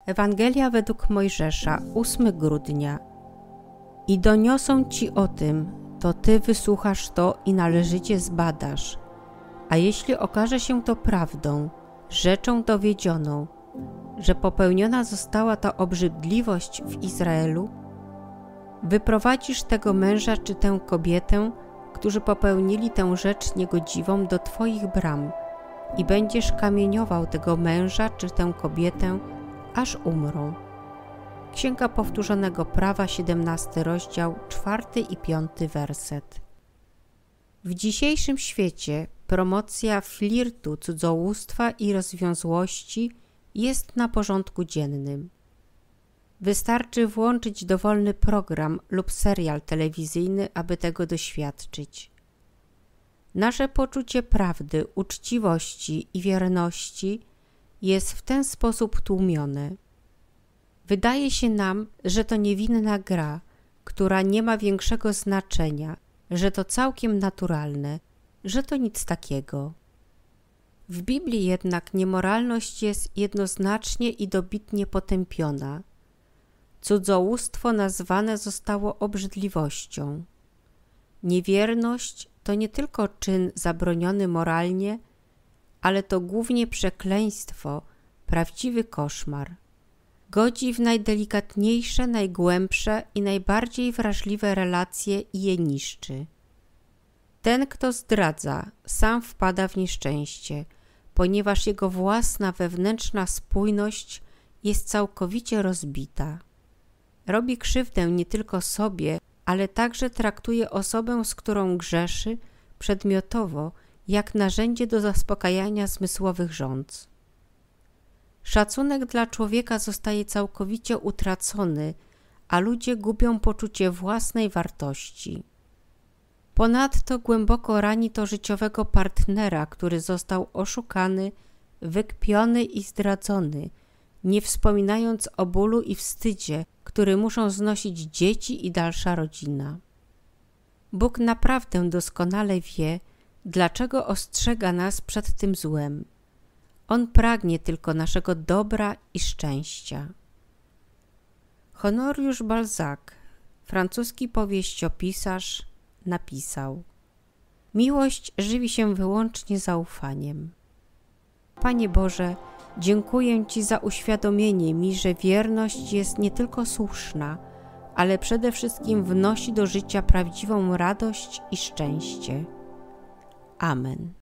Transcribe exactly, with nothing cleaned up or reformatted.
Ewangelia według Mojżesza, ósmego grudnia. I doniosą ci o tym, to ty wysłuchasz to i należycie zbadasz. A jeśli okaże się to prawdą, rzeczą dowiedzioną, że popełniona została ta obrzydliwość w Izraelu, wyprowadzisz tego męża czy tę kobietę, którzy popełnili tę rzecz niegodziwą, do twoich bram i będziesz kamieniował tego męża czy tę kobietę, aż umrą. Księga Powtórzonego Prawa, siedemnasty rozdział, czwarty i piąty werset. W dzisiejszym świecie promocja flirtu, cudzołóstwa i rozwiązłości jest na porządku dziennym. Wystarczy włączyć dowolny program lub serial telewizyjny, aby tego doświadczyć. Nasze poczucie prawdy, uczciwości i wierności jest w ten sposób tłumione. Wydaje się nam, że to niewinna gra, która nie ma większego znaczenia, że to całkiem naturalne, że to nic takiego. W Biblii jednak niemoralność jest jednoznacznie i dobitnie potępiona. Cudzołóstwo nazwane zostało obrzydliwością. Niewierność to nie tylko czyn zabroniony moralnie, ale to głównie przekleństwo, prawdziwy koszmar. Godzi w najdelikatniejsze, najgłębsze i najbardziej wrażliwe relacje i je niszczy. Ten, kto zdradza, sam wpada w nieszczęście, ponieważ jego własna wewnętrzna spójność jest całkowicie rozbita. Robi krzywdę nie tylko sobie, ale także traktuje osobę, z którą grzeszy, przedmiotowo, jak narzędzie do zaspokajania zmysłowych żądz. Szacunek dla człowieka zostaje całkowicie utracony, a ludzie gubią poczucie własnej wartości. Ponadto głęboko rani to życiowego partnera, który został oszukany, wykpiony i zdradzony, nie wspominając o bólu i wstydzie, który muszą znosić dzieci i dalsza rodzina. Bóg naprawdę doskonale wie, dlaczego ostrzega nas przed tym złem. On pragnie tylko naszego dobra i szczęścia. Honoriusz Balzac, francuski powieściopisarz, napisał: miłość żywi się wyłącznie zaufaniem. Panie Boże, dziękuję Ci za uświadomienie mi, że wierność jest nie tylko słuszna, ale przede wszystkim wnosi do życia prawdziwą radość i szczęście. Amen.